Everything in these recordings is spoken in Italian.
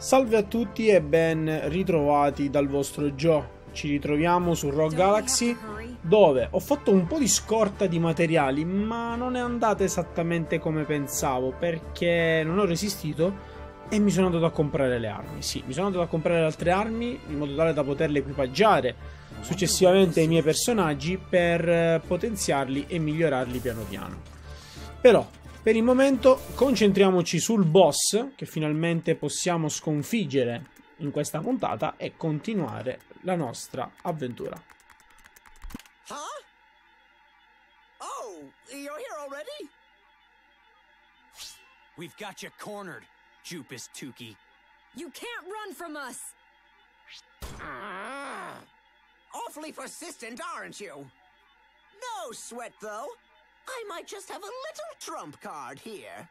Salve a tutti e ben ritrovati dal vostro Joe. Ci ritroviamo su Rogue Galaxy, dove ho fatto un po' di scorta di materiali, ma non è andata esattamente come pensavo, perché non ho resistito e mi sono andato a comprare le armi. Sì, mi sono andato a comprare altre armi in modo tale da poterle equipaggiare successivamente ai miei personaggi per potenziarli e migliorarli piano piano. Però per il momento concentriamoci sul boss che finalmente possiamo sconfiggere in questa puntata e continuare la nostra avventura. Huh? Oh, you're here already? We've got you cornered, Jupus Tukey. You can't run from us! Awfully persistent, aren't you? No sweat, though. I might just have a little trump card here.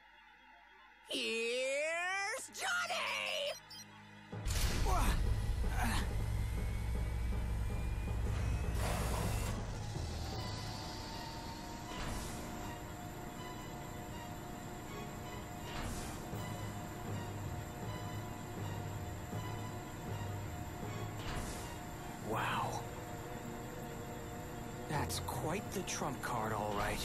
Here's Johnny! Wow. That's quite the trump card, all right.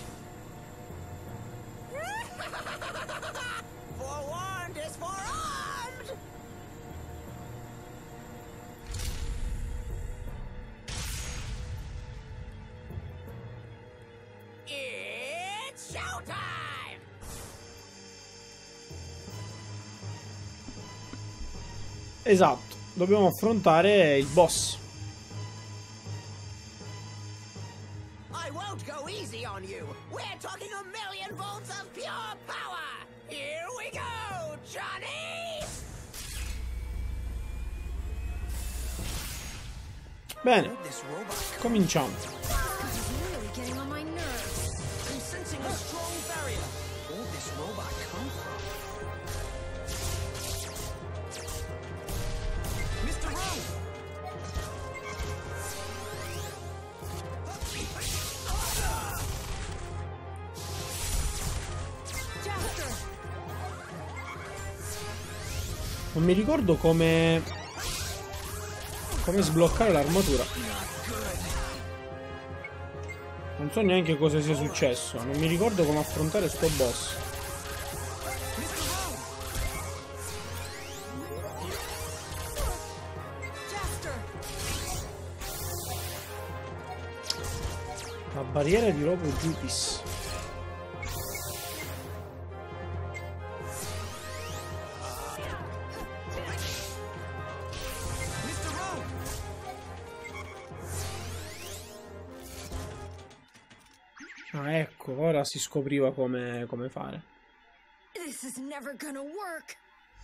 Forewarned is forearmed! It's showtime! Esatto, dobbiamo affrontare il boss. I won't go easy on you. We're talking 1,000,000 volts of pure power. Here we go, Johnny! Bene, This robot cominciamo. This is really getting on my nerves. I'm sensing a strong barrier. Where'd this robot come from? Mr. Rowe! Jasper! Non mi ricordo come sbloccare l'armatura. Non so neanche cosa sia successo. Non mi ricordo come affrontare sto boss. Jasper! La barriera di Robo Jupis. Mr. Rowe! Ah, ecco, ora si scopriva come fare. This is never gonna work!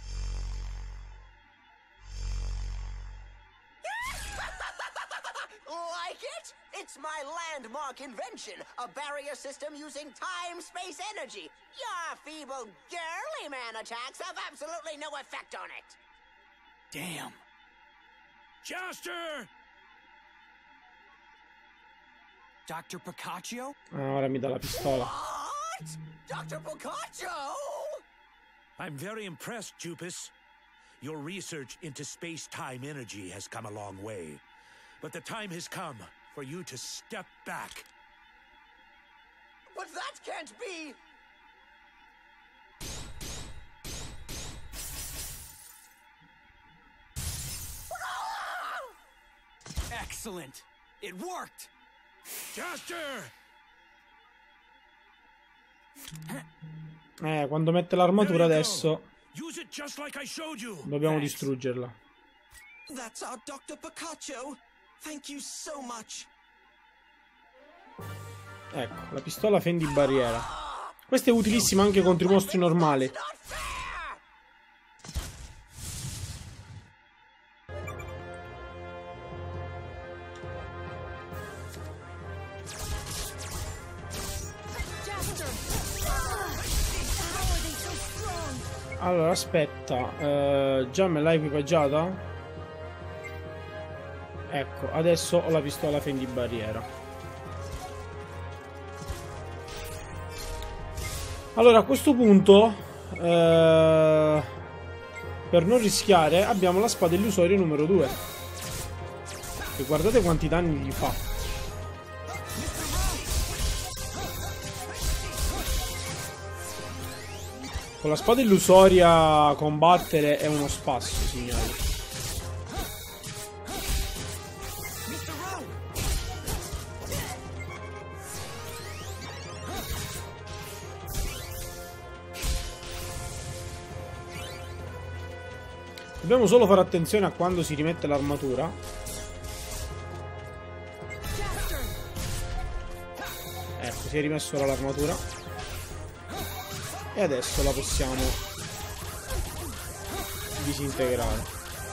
Like it? It's my landmark invention, a barrier system using time-space energy. Your feeble, girly man attacks have absolutely no effect on it. Damn. Joster! Dr. Piccaccio? Ah, ora mi dà la pistola. What? Dr. Piccaccio? I'm very impressed, Jupus. Your research into space-time energy has come a long way. But the time has come for you to step back. But that can't be! Excellent. It worked. Joster! Quando mette l'armatura There you adesso go. Use it just like I showed you. dobbiamo Thanks. distruggerla. That's our Dr. Piccaccio. Thank you so much. Ecco, la pistola fendi barriera. Questa è utilissima anche contro i mostri normali. Not fair! Jasper! How are they so strong? Allora, aspetta. Già me l'hai equipaggiata? Ecco, adesso ho la pistola fendi barriera. Allora, a questo punto per non rischiare, abbiamo la spada illusoria numero 2. E guardate quanti danni gli fa. Con la spada illusoria combattere è uno spasso, signori. Dobbiamo solo fare attenzione a quando si rimette l'armatura. Ecco, si è rimesso ora l'armatura. E adesso la possiamo disintegrare.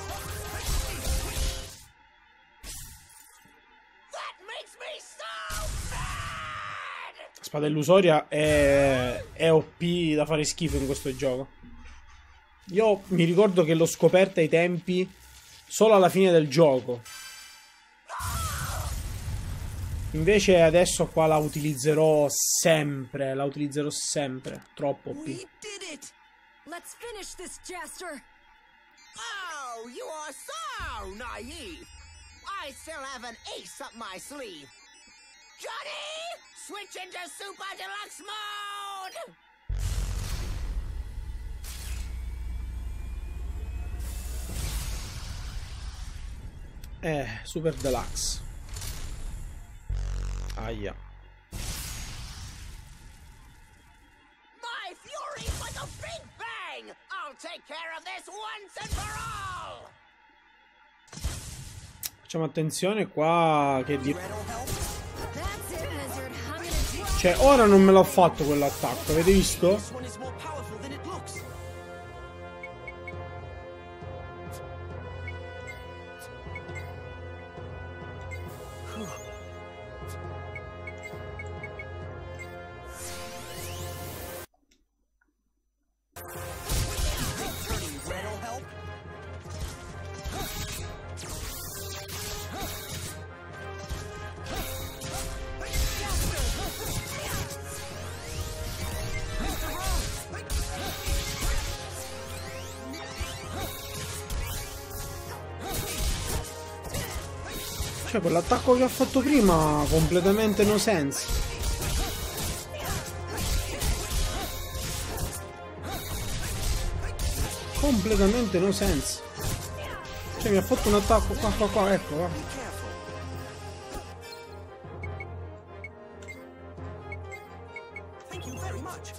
La spada illusoria è OP da fare schifo in questo gioco. Io mi ricordo che l'ho scoperta ai tempi solo alla fine del gioco. Invece adesso qua la utilizzerò sempre. La utilizzerò sempre. Troppo OP. Let's finish this, Jaster. Oh, you are so naive. I still have an ace up my sleeve. Johnny, switch into Super Deluxe mode. Super Deluxe. Aia. My fury's like a big bang. I'll take care of this once and for all. Facciamo attenzione qua che That's it, Lizard. I'm gonna take... Cioè, ora non me l'ho fatto quell'attacco, avete visto? This one is more powerful than it looks. Turning red'll help. Cioè, quell'attacco che ha fatto prima completamente no sense. Completamente no sense. Cioè, mi ha fatto un attacco qua, ecco, qua. Thank you very much.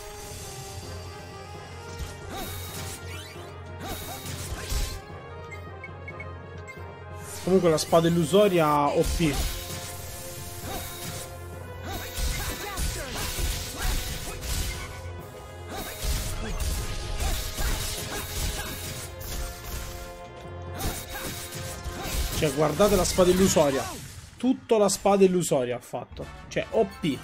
Comunque la spada illusoria OP. Cioè, guardate la spada illusoria. Tutto la spada illusoria ha fatto. Cioè, OP.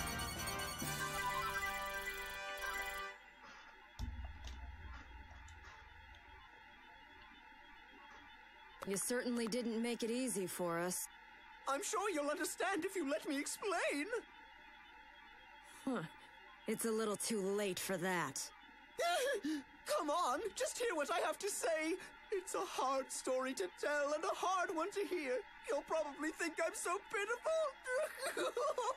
You certainly didn't make it easy for us. I'm sure you'll understand if you let me explain. Huh. It's a little too late for that. Come on, just hear what I have to say. It's a hard story to tell and a hard one to hear. You'll probably think I'm so pitiful.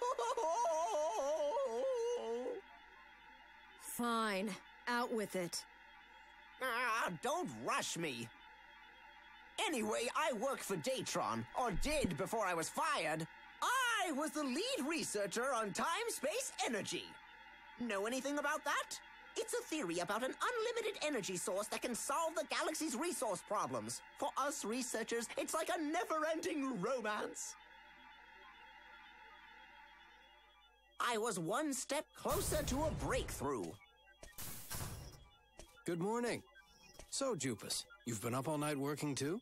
Fine. Out with it. Don't rush me. Anyway, I work for Datron, or did before I was fired. I was the lead researcher on time-space energy. Know anything about that? It's a theory about an unlimited energy source that can solve the galaxy's resource problems. For us researchers, it's like a never-ending romance. I was one step closer to a breakthrough. Good morning. So, Jupus, you've been up all night working too?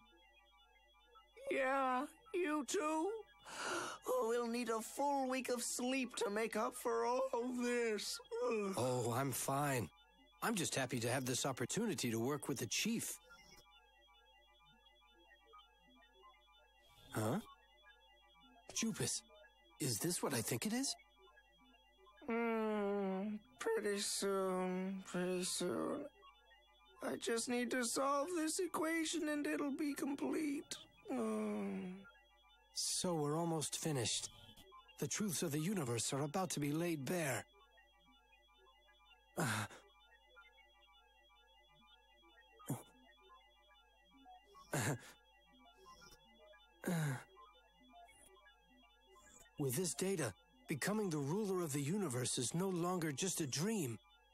Yeah, you too? We'll need a full week of sleep to make up for all this. Ugh. Oh, I'm fine. I'm just happy to have this opportunity to work with the chief. Huh? Jupus, is this what I think it is? Pretty soon, pretty soon. I just need to solve this equation and it'll be complete. So we're almost finished. The truths of the universe are about to be laid bare. With this data, becoming the ruler of the universe is no longer just a dream.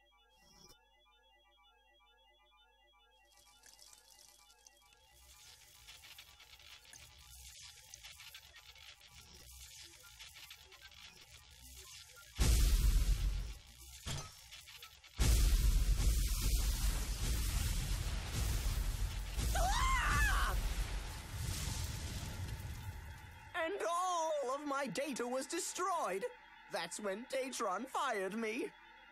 And all of my data was destroyed. That's when Datron fired me.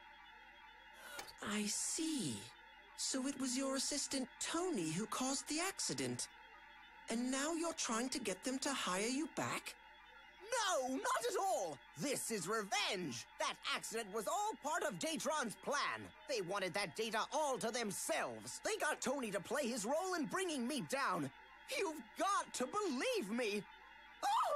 I see. So it was your assistant Tony who caused the accident. And now you're trying to get them to hire you back? No, not at all. This is revenge. That accident was all part of Datron's plan. They wanted that data all to themselves. They got Tony to play his role in bringing me down. You've got to believe me. Oh!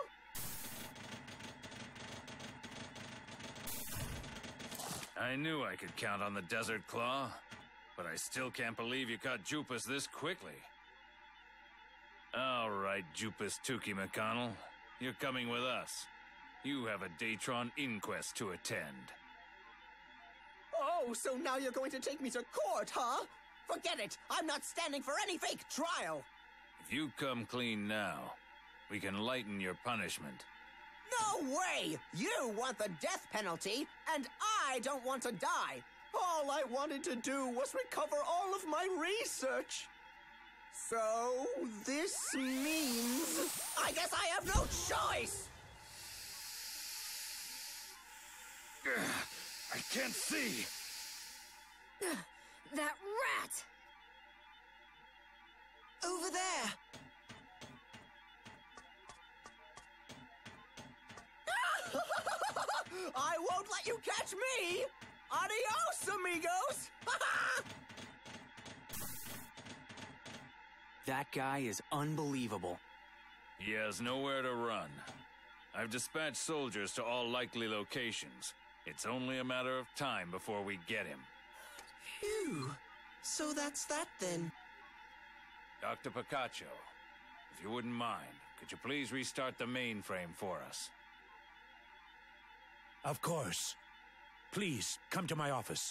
I knew I could count on the Desert Claw, but I still can't believe you caught Jupus this quickly. All right, Jupus Tukey McConnell, you're coming with us. You have a Datron inquest to attend. Oh, so now you're going to take me to court, huh? Forget it. I'm not standing for any fake trial. If you come clean now, we can lighten your punishment. No way! You want the death penalty, and I don't want to die. All I wanted to do was recover all of my research. So, this means... I guess I have no choice! I can't see! That rat! Over there! I won't let you catch me! Adios, amigos! That guy is unbelievable. He has nowhere to run. I've dispatched soldiers to all likely locations. It's only a matter of time before we get him. Phew. So that's that then. Dr. Picacho, if you wouldn't mind, could you please restart the mainframe for us? Of course. Please, come to my office.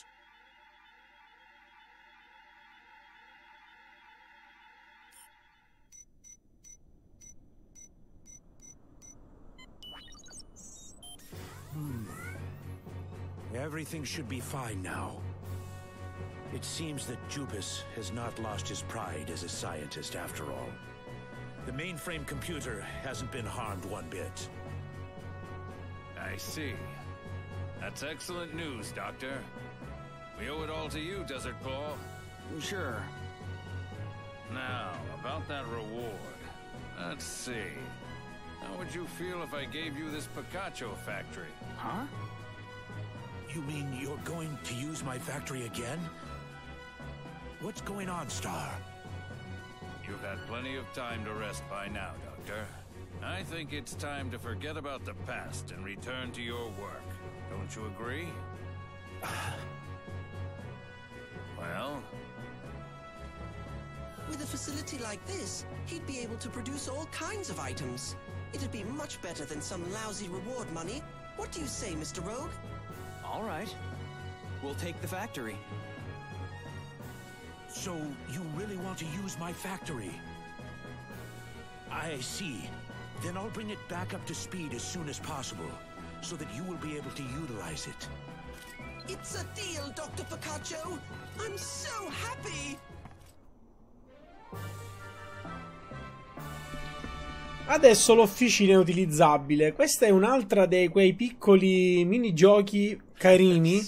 Everything should be fine now. It seems that Jupus has not lost his pride as a scientist after all. The mainframe computer hasn't been harmed one bit. I see. That's excellent news, Doctor. We owe it all to you, Desert Claw. Sure. Now, about that reward. Let's see. How would you feel if I gave you this Picacho factory? Huh? You mean you're going to use my factory again? What's going on, Star? You've had plenty of time to rest by now, Doctor. I think it's time to forget about the past and return to your work. Don't you agree? Well? With a facility like this, he'd be able to produce all kinds of items. It'd be much better than some lousy reward money. What do you say, Mr. Rogue? All right. We'll take the factory. So, you really want to use my factory? I see. Then I'll bring it back up to speed as soon as possible, so that you will be able to utilize it. It's a deal, Dr. Picacho! I'm so happy! Adesso l'officina è utilizzabile. Questa è un'altra dei quei piccoli minigiochi carini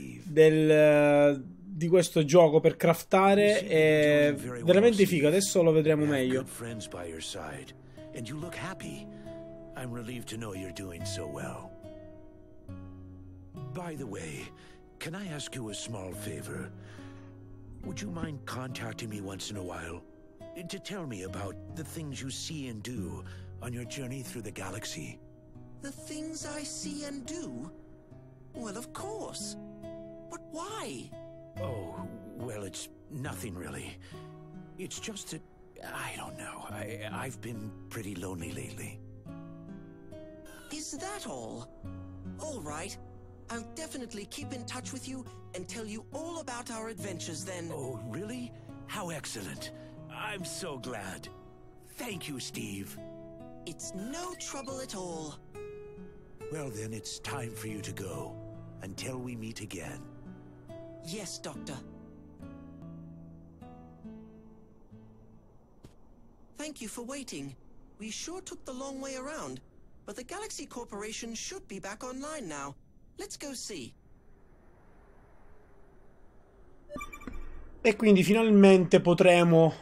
di questo gioco per craftare. È veramente figo. Adesso lo vedremo meglio. And you look happy. I'm relieved to know you're doing so well. By the way, can I ask you a small favor? would you mind contacting me once in a while? To tell me about the things you see and do on your journey through the galaxy? The things I see and do? Well, of course. But why? Oh, well, it's nothing really. It's just that, I don't know, I've been pretty lonely lately. Is that all? All right. I'll definitely keep in touch with you and tell you all about our adventures then. Oh, really? How excellent. I'm so glad. Thank you, Steve. It's no trouble at all. Well, then it's time for you to go. Until we meet again. Yes, Doctor. Thank you for waiting. We sure took the long way around, but the Galaxy Corporation should be back online now. Let's go see. E quindi finalmente potremo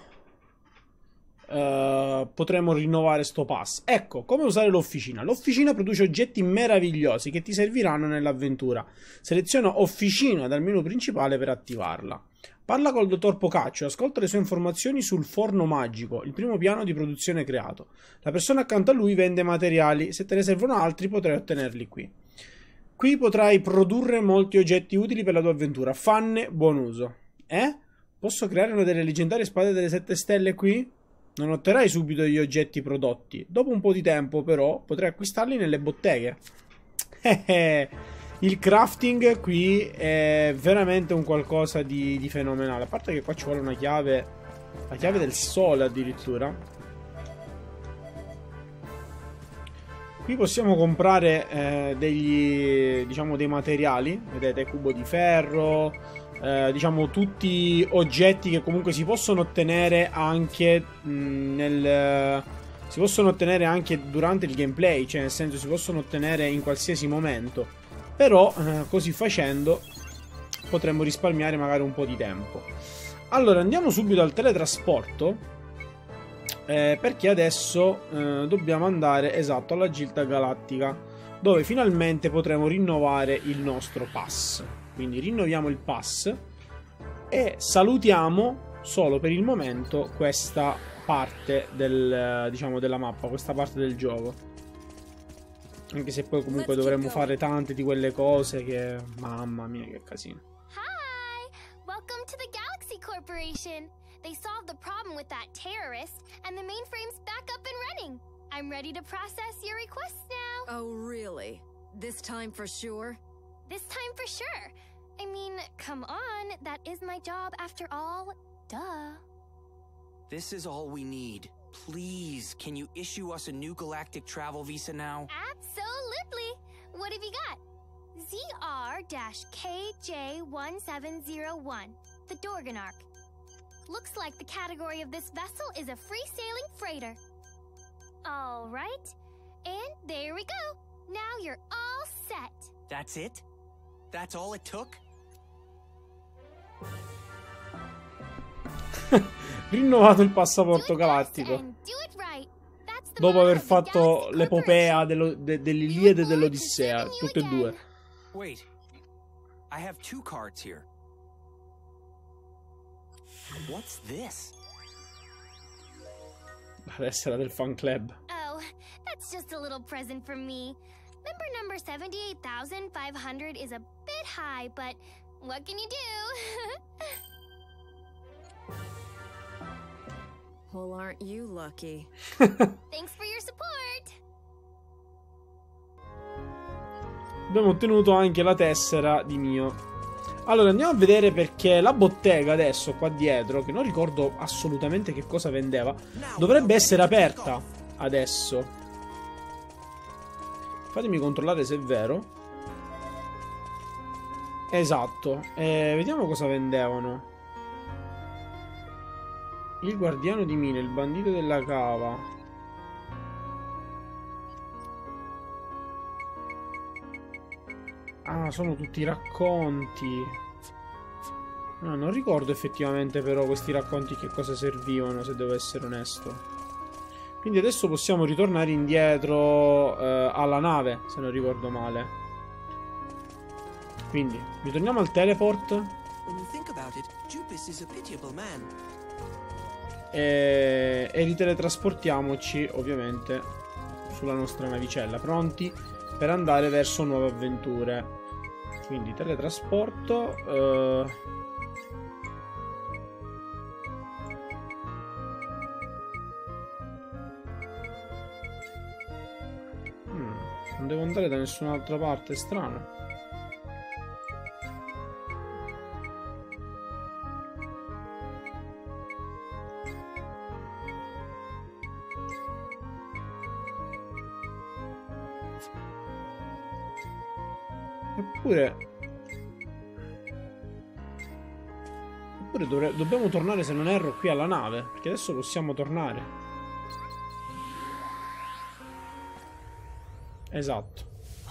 rinnovare sto pass. Ecco, come usare l'officina. L'officina produce oggetti meravigliosi che ti serviranno nell'avventura. Seleziona officina dal menu principale per attivarla. Parla col dottor Pocaccio e ascolta le sue informazioni sul forno magico, il primo piano di produzione creato. La persona accanto a lui vende materiali, se te ne servono altri potrai ottenerli qui. Qui potrai produrre molti oggetti utili per la tua avventura. Fanne buon uso. Posso creare una delle leggendarie spade delle 7 stelle qui? Non otterrai subito gli oggetti prodotti. Dopo un po' di tempo, però, potrai acquistarli nelle botteghe. Il crafting qui è veramente un qualcosa di fenomenale. A parte che qua ci vuole una chiave, la chiave del sole addirittura. Qui possiamo comprare dei materiali. Vedete, cubo di ferro, diciamo tutti oggetti che comunque si possono ottenere anche si possono ottenere anche durante il gameplay, cioè nel senso si possono ottenere in qualsiasi momento. Però così facendo potremmo risparmiare magari un po' di tempo. Allora andiamo subito al teletrasporto, perché adesso dobbiamo andare esatto alla Gilda Galattica, dove finalmente potremo rinnovare il nostro pass. Quindi rinnoviamo il pass e salutiamo solo per il momento questa parte della mappa, questa parte del gioco. Anche se poi comunque dovremmo fare tante di quelle cose che... Mamma mia, che casino. Hi! Welcome to the Galaxy Corporation. They solved the problem with that terrorist, and the mainframe's back up and running. I'm ready to process your requests now. Oh, really? This time for sure? This time for sure. I mean, come on, that is my job after all. Duh. This is all we need. Please, can you issue us a new galactic travel visa now? Absolutely. What have you got? ZR-KJ1701, the Dorganark. Looks like the category of this vessel is a free-sailing freighter. All right. And there we go. Now you're all set. That's it? That's all it took? Rinnovato il passaporto galattico. Dopo aver fatto l'epopea dell'Iliade e dell'Odissea, tutte e due. Wait. I have 2 cards here. What's this? La tessera del fan club. Oh, that's just a little present from me. Member number 78,500 is a bit high, but what can you do? Well, aren't you lucky? Thanks for your support. Abbiamo ottenuto anche la tessera di Mio. Allora andiamo a vedere, perché la bottega adesso qua dietro, che non ricordo assolutamente che cosa vendeva, dovrebbe essere aperta adesso. Fatemi controllare se è vero. Esatto. Vediamo cosa vendevano. Il guardiano di mine, il bandito della cava. Ah, sono tutti racconti. No, non ricordo effettivamente però questi racconti che cosa servivano, se devo essere onesto. Quindi adesso possiamo ritornare indietro alla nave, se non ricordo male. Quindi, ritorniamo al teleport. When you think about E riteletrasportiamoci ovviamente sulla nostra navicella, pronti per andare verso nuove avventure. Quindi teletrasporto. Non devo andare da nessun'altra parte, strano. Eppure dobbiamo tornare, se non erro, qui alla nave, perché adesso possiamo tornare. Esatto.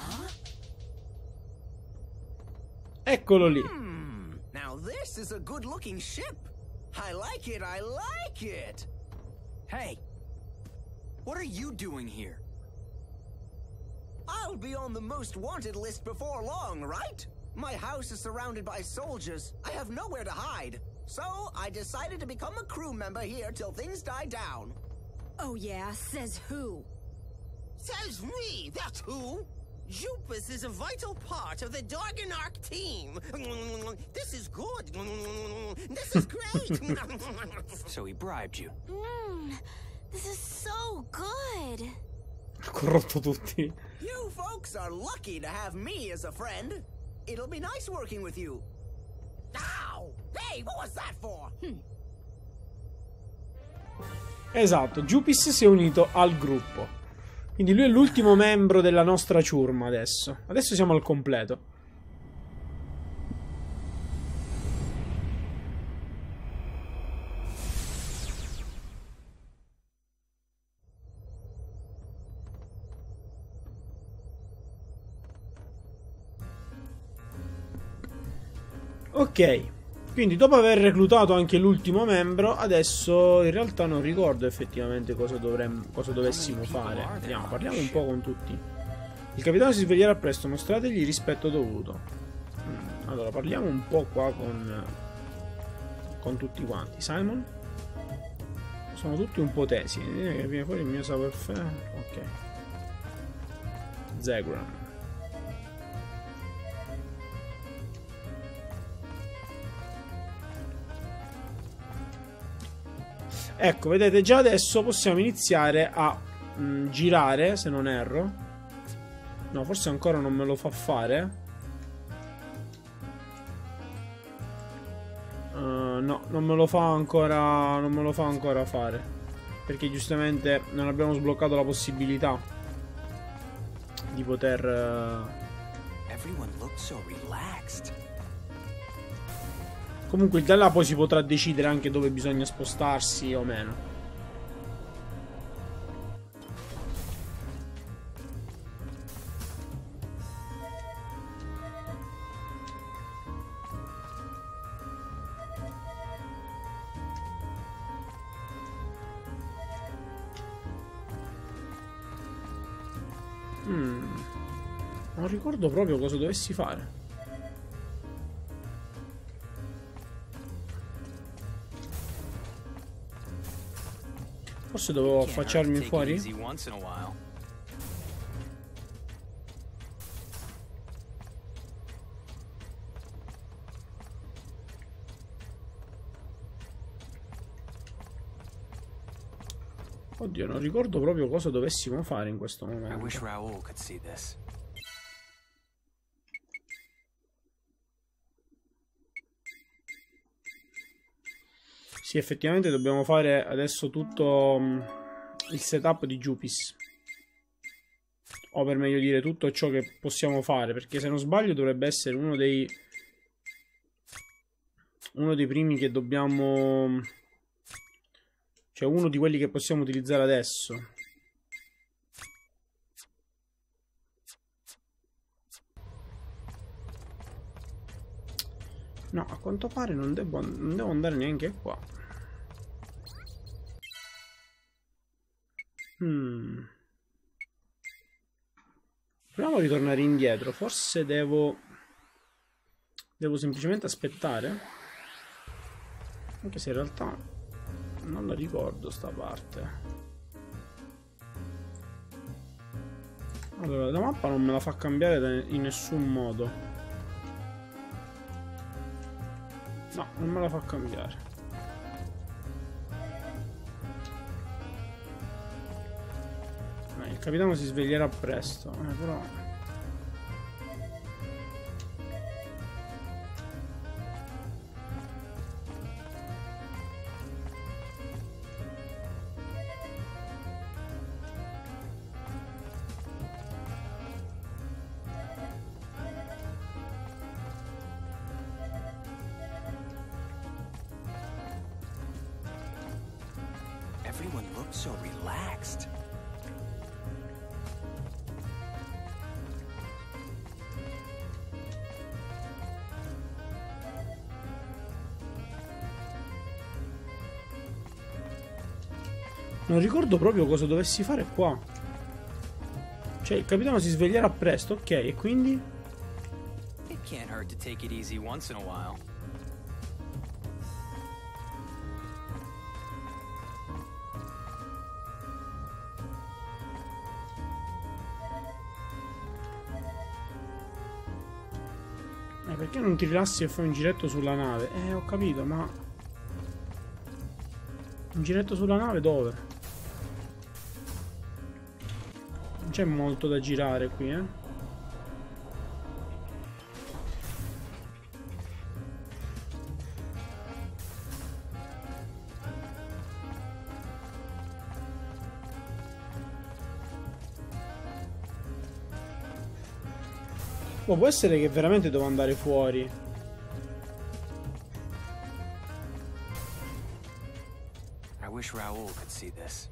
Eccolo lì. Now this is a good looking ship. I like it, I like it. Hey, what are you doing here? I'll be on the most wanted list before long, right? My house is surrounded by soldiers. I have nowhere to hide. So I decided to become a crew member here till things die down. Oh yeah, says who? Says me, that's who. Jupus is a vital part of the Darganark team. This is good. This is great. So he bribed you. This is so good. Corrotto tutti. You folks are lucky to have me as a friend. It'll be nice working with you. Ow! Hey, what was that for? Esatto, Jupis si è unito al gruppo. Quindi lui è l'ultimo membro della nostra ciurma adesso. Adesso siamo al completo. Ok, quindi dopo aver reclutato anche l'ultimo membro, adesso in realtà non ricordo effettivamente cosa dovessimo fare. Vediamo, parliamo un po' con tutti. Il capitano si sveglierà presto, mostrategli il rispetto dovuto. Allora, parliamo un po' qua con tutti quanti. Simon? Sono tutti un po' tesi. Che viene fuori il mio savoir-faire. Ok. Zegram. Ecco, vedete, già adesso possiamo iniziare a girare, se non erro. No, forse ancora non me lo fa fare. No, non me lo fa ancora fare. Perché giustamente non abbiamo sbloccato la possibilità di poter... Everyone looks so relaxed. Comunque da là poi si potrà decidere anche dove bisogna spostarsi o meno. Non ricordo proprio cosa dovessi fare. Forse dovevo affacciarmi fuori? Oddio, non ricordo proprio cosa dovessimo fare in questo momento. I wish Raoul could see this. Sì, effettivamente dobbiamo fare adesso tutto il setup di Jupis. O per meglio dire tutto ciò che possiamo fare, perché se non sbaglio dovrebbe essere uno dei primi che dobbiamo... Cioè uno di quelli che possiamo utilizzare adesso. No, a quanto pare non devo andare neanche qua. Proviamo a ritornare indietro. Forse devo semplicemente aspettare. Anche se in realtà non la ricordo sta parte. Allora, la mappa non me la fa cambiare in nessun modo. No, non me la fa cambiare. Il capitano si sveglierà presto, però... Everyone looks so relaxed. Non ricordo proprio cosa dovessi fare qua. Cioè, il capitano si sveglierà presto, ok, e quindi? It can't hurt to take it easy once in a while. Perché non ti rilassi e fai un giretto sulla nave? Ho capito, ma... Un giretto sulla nave dove? Non c'è molto da girare qui, eh? Oh, può essere che veramente devo andare fuori. I wish Raoul could see this.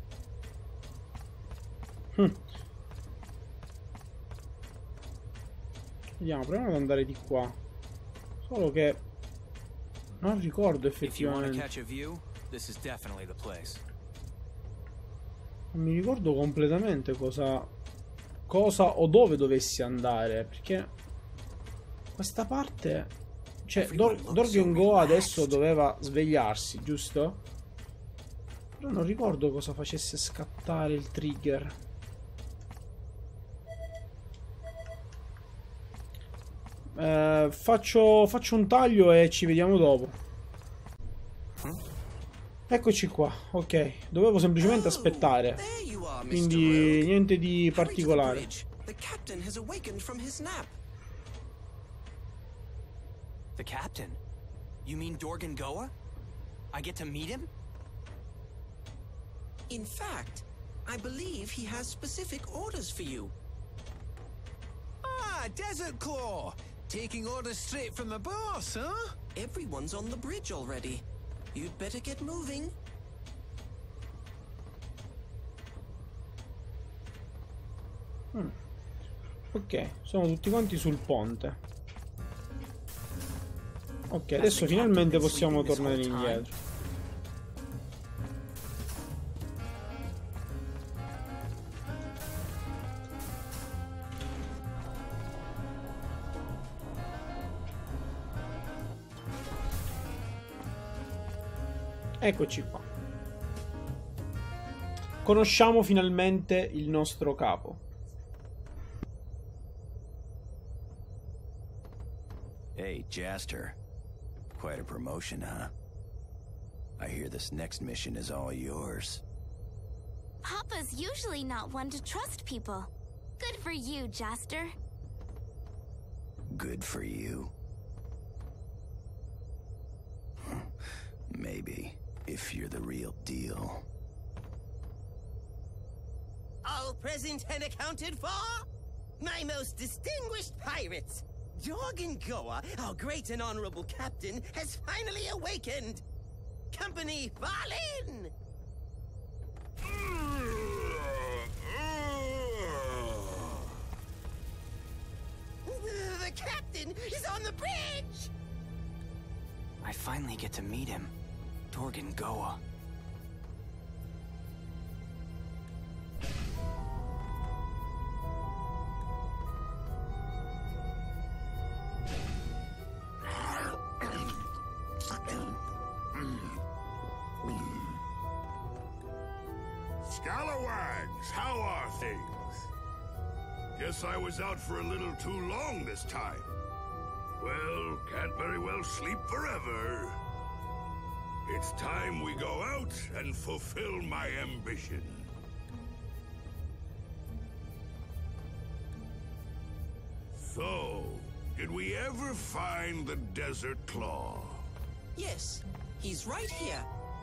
Vediamo, proviamo ad andare di qua. Solo che non ricordo If you want to effettivamente. catch a view, this is definitely the place. Non mi ricordo completamente cosa o dove dovessi andare, perché questa parte, cioè Dorgen Goa adesso doveva svegliarsi, giusto? Però non ricordo cosa facesse scattare il trigger. Faccio un taglio e ci vediamo dopo. Eccoci qua, ok. Dovevo semplicemente aspettare. Quindi niente di particolare. The captain has awakened from his nap. The captain? You mean Dorgan Goa? I get to meet him? In fact, I believe he has specific orders for you. Ah, Desert Claw! Taking orders straight from the boss, huh? Everyone's on the bridge already. You'd better get moving. Ok, sono tutti quanti sul ponte. Ok, adesso finalmente possiamo tornare indietro. Eccoci qua. Conosciamo finalmente il nostro capo. Hey, Jaster. Quite a promotion, huh? I hear this next mission is all yours. Papa's usually not one to trust people. Good for you, Jaster. Good for you. Maybe, if you're the real deal. All present and accounted for? My most distinguished pirates! Dorgan Goa, our great and honorable captain, has finally awakened! Company, fall in! The captain is on the bridge! I finally get to meet him. Dorgan Goa. Scalawags, how are things? Guess I was out for a little too long this time. Well, can't very well sleep forever. It's time we go out and fulfill my ambition. So, did we ever find the Desert Claw? Yes, he's right here.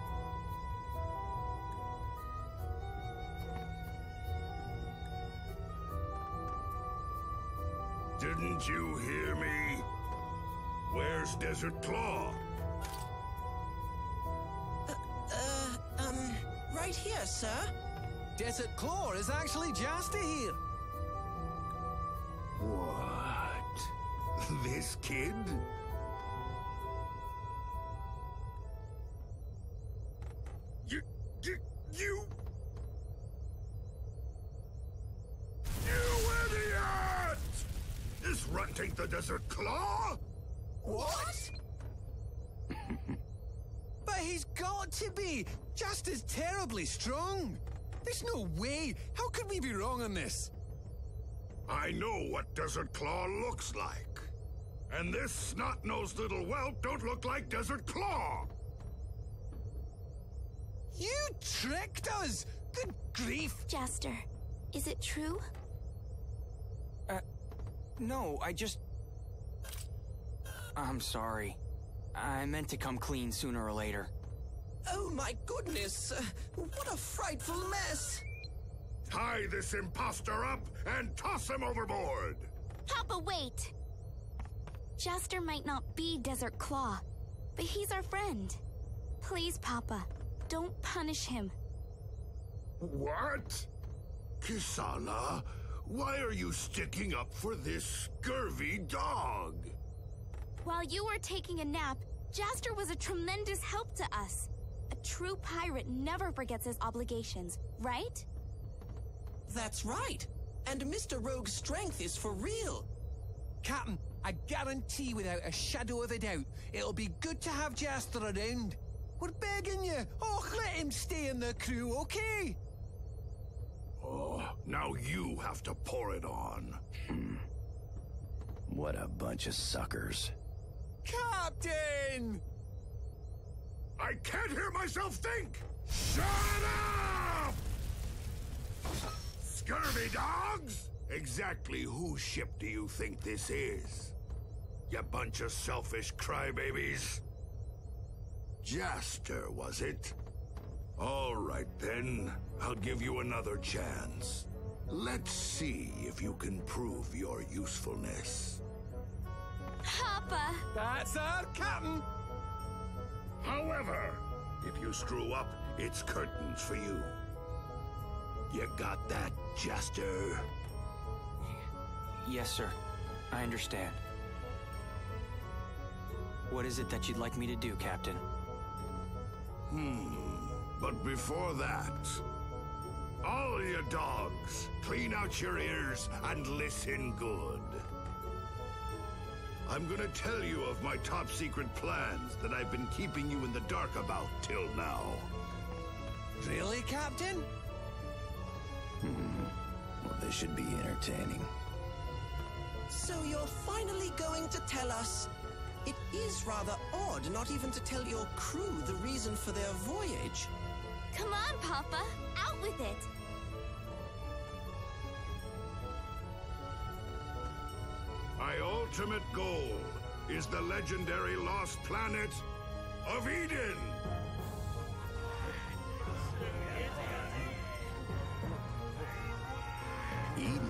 Didn't you hear me? Where's Desert Claw? Right here, sir. Desert Claw is actually Jaster here. What? This kid? You... You idiot! This runt ain't the Desert Claw? What? But he's got to be! Jaster's terribly strong! There's no way! How could we be wrong on this? I know what Desert Claw looks like. And this snot-nosed little whelp don't look like Desert Claw! You tricked us! Good grief! Jaster, is it true? No, I'm sorry. I meant to come clean sooner or later. Oh my goodness! What a frightful mess! Tie this imposter up and toss him overboard! Papa, wait! Jaster might not be Desert Claw, but he's our friend. Please, Papa, don't punish him. What? Kisana, why are you sticking up for this scurvy dog? While you were taking a nap, Jaster was a tremendous help to us. A true pirate never forgets his obligations, right? That's right. And Mr. Rogue's strength is for real. Captain, I guarantee without a shadow of a doubt, it'll be good to have Jaster around. We're begging you. Oh, let him stay in the crew, okay? Oh, now you have to pour it on. What a bunch of suckers. Captain! I can't hear myself think! Shut up! Scurvy dogs! Exactly whose ship do you think this is? You bunch of selfish crybabies. Jaster, was it? All right, then. I'll give you another chance. Let's see if you can prove your usefulness. Papa! That's our captain! However, if you screw up, it's curtains for you. You got that, Jaster? Yes, sir. I understand. What is it that you'd like me to do, Captain? But before that, all you dogs, clean out your ears and listen good. I'm gonna tell you of my top-secret plans that I've been keeping you in the dark about till now. Really, Captain? Well, this should be entertaining. So you're finally going to tell us? It is rather odd not even to tell your crew the reason for their voyage. Come on, Papa! Out with it! My ultimate goal is the legendary lost planet of Eden! Eden?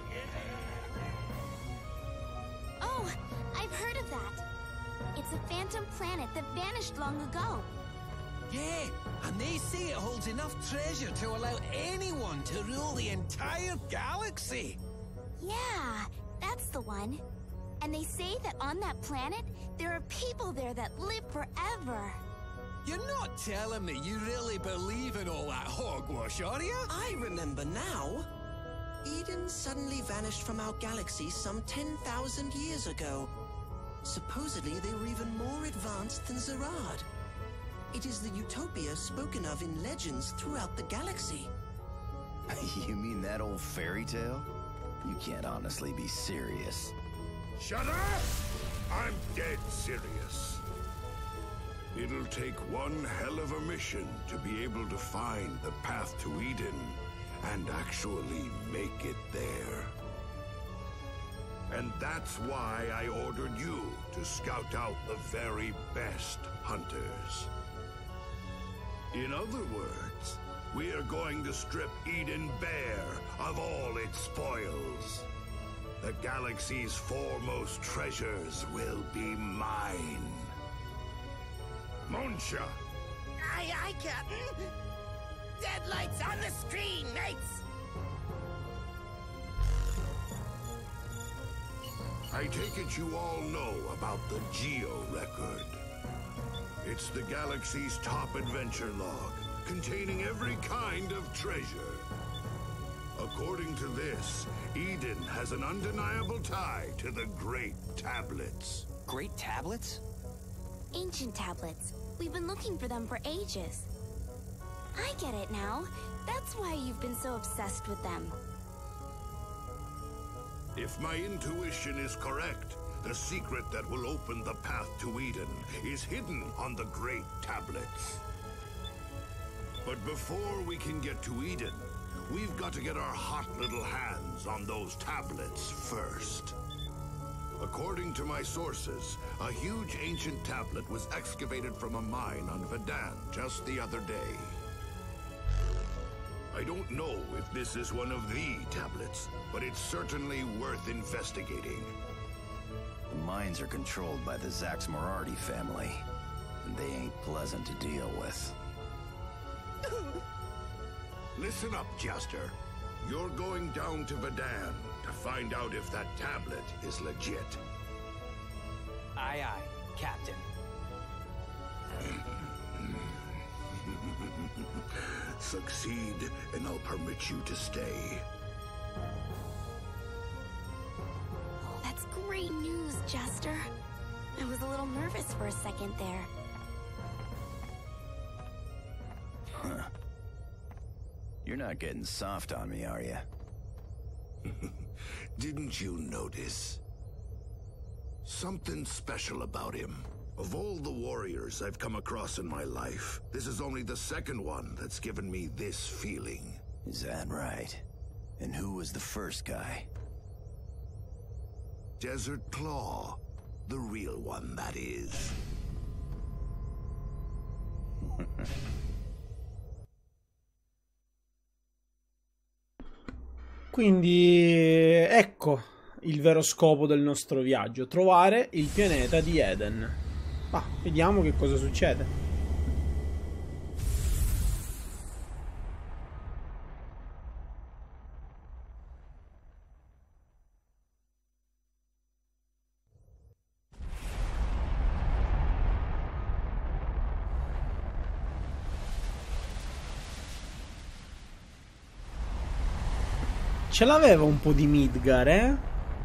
Oh, I've heard of that. It's a phantom planet that vanished long ago. Yeah, and they say it holds enough treasure to allow anyone to rule the entire galaxy. Yeah, that's the one. And they say that on that planet, there are people there that live forever. You're not telling me you really believe in all that hogwash, are you? I remember now. Eden suddenly vanished from our galaxy some 10,000 years ago. Supposedly, they were even more advanced than Zerad. It is the utopia spoken of in legends throughout the galaxy. You mean that old fairy tale? You can't honestly be serious. Shut up! I'm dead serious. It'll take one hell of a mission to be able to find the path to Eden and actually make it there. And that's why I ordered you to scout out the very best hunters. In other words, we are going to strip Eden bare of all its spoils. The galaxy's foremost treasures will be mine. Monsha! Aye, aye, Captain. Deadlights on the screen, mates. I take it you all know about the Geo record. It's the galaxy's top adventure log, containing every kind of treasure. According to this, Eden has an undeniable tie to the Great Tablets. Great Tablets? Ancient tablets. We've been looking for them for ages. I get it now. That's why you've been so obsessed with them. If my intuition is correct, the secret that will open the path to Eden is hidden on the Great Tablets. But before we can get to Eden, we've got to get our hot little hands on those tablets first. According to my sources, a huge ancient tablet was excavated from a mine on Vedan just the other day. I don't know if this is one of the tablets, but it's certainly worth investigating. The mines are controlled by the Zax Morardi family, and they ain't pleasant to deal with. Listen up, Jaster. You're going down to Vedan to find out if that tablet is legit. Aye, aye, Captain. Succeed, and I'll permit you to stay. Oh, that's great news, Jester. I was a little nervous for a second there. Huh. You're not getting soft on me, are you? Didn't you notice? Something special about him. Of all the warriors I've come across in my life, this is only the second one that's given me this feeling. Is that right? And who was the first guy? Desert Claw. The real one, that is. Quindi ecco il vero scopo del nostro viaggio, trovare il pianeta di Eden. Ma vediamo che cosa succede. Ce l'aveva un po' di Midgar, eh?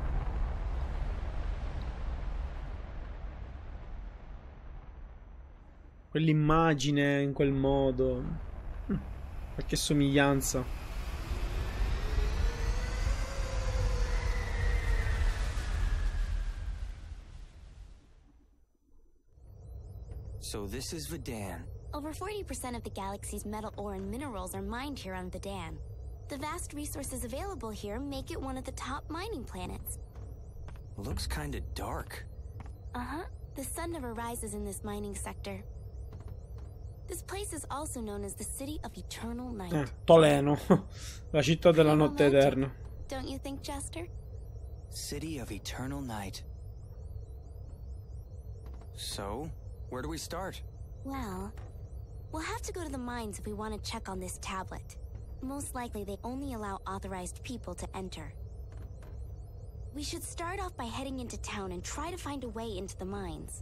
Quell'immagine in quel modo. Qualche somiglianza. So this is Vedan. Over 40% of the galaxy's metal ore and minerals are mined here on Vedan. The vast resources available here make it one of the top mining planets. Looks kinda dark. Uh-huh. The sun never rises in this mining sector. This place is also known as the City of Eternal Night. Toleno, la città della notte eterna. Don't you think, Jester? City of Eternal Night. So, where do we start? Well, we'll have to go to the mines if we want to check on this tablet. Most likely they only allow authorized people to enter. We should start off by heading into town and try to find a way into the mines.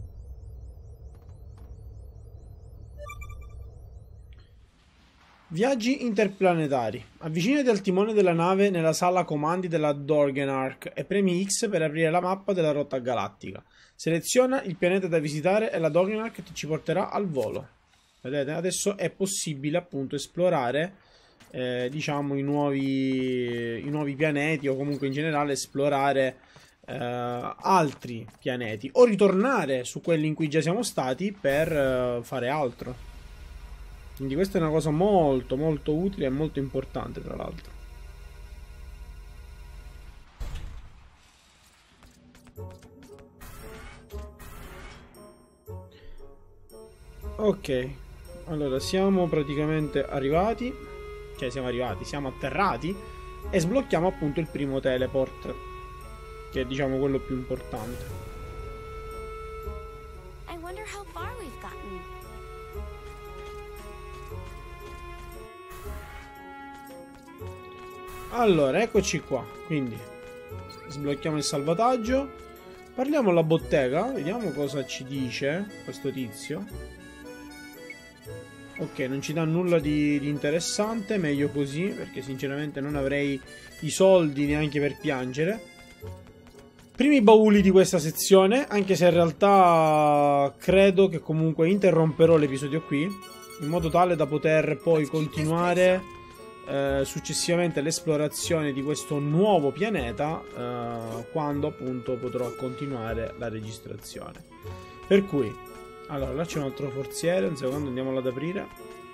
Viaggi interplanetari. Avvicinati al timone della nave nella sala comandi della Dorgenark e premi X per aprire la mappa della rotta galattica. Seleziona il pianeta da visitare e la Dorgenark ci porterà al volo. Vedete, adesso è possibile appunto esplorare diciamo i nuovi pianeti, o comunque in generale esplorare altri pianeti, o ritornare su quelli in cui già siamo stati per fare altro. Quindi questa è una cosa molto molto utile e molto importante, tra l'altro. Ok, allora siamo praticamente arrivati, cioè siamo atterrati e sblocchiamo appunto il primo teleport, che è diciamo quello più importante. I wonder how far we've gotten. Allora, eccoci qua, quindi sblocchiamo il salvataggio, parliamo alla bottega, vediamo cosa ci dice questo tizio. Ok, non ci dà nulla di interessante, meglio così, perché sinceramente non avrei i soldi neanche per piangere. Primi bauli di questa sezione, anche se in realtà credo che comunque interromperò l'episodio qui, in modo tale da poter poi continuare successivamente l'esplorazione di questo nuovo pianeta quando appunto potrò continuare la registrazione. Per cui... allora, là c'è un altro forziere, un secondo, andiamolo ad aprire.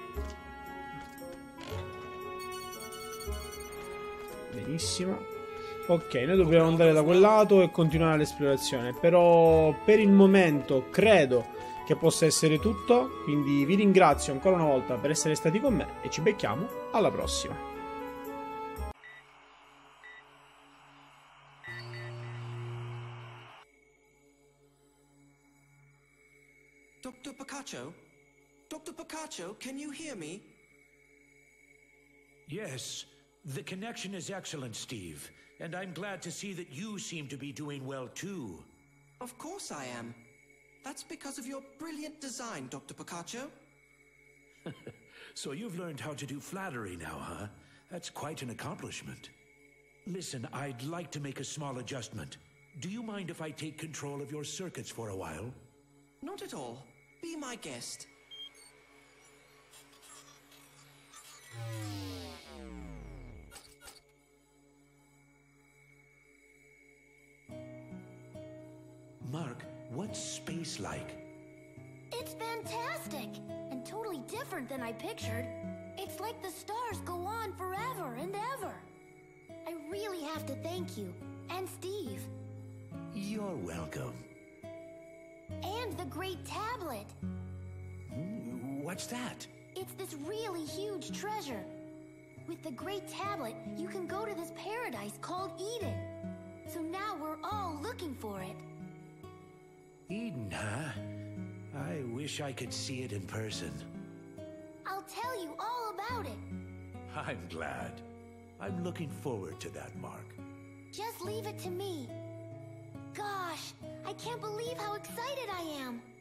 Benissimo. Ok, noi dobbiamo andare da quel lato e continuare l'esplorazione. Però per il momento credo che possa essere tutto. Quindi vi ringrazio ancora una volta per essere stati con me e ci becchiamo alla prossima. Dr. Picacho? Dr. Picacho, can you hear me? Yes, the connection is excellent, Steve. And I'm glad to see that you seem to be doing well, too. Of course I am. That's because of your brilliant design, Dr. Picacho. So you've learned how to do flattery now, huh? That's quite an accomplishment. Listen, I'd like to make a small adjustment. Do you mind if I take control of your circuits for a while? Not at all. Be my guest. Mark, what's space like? It's fantastic! And totally different than I pictured. It's like the stars go on forever and ever. I really have to thank you. And Steve. You're welcome. And the Great Tablet. What's that? It's this really huge treasure. With the Great Tablet, you can go to this paradise called Eden. So now we're all looking for it. Eden, huh? I wish I could see it in person. I'll tell you all about it. I'm glad. I'm looking forward to that, Mark. Just leave it to me. Gosh, I can't believe how excited I am.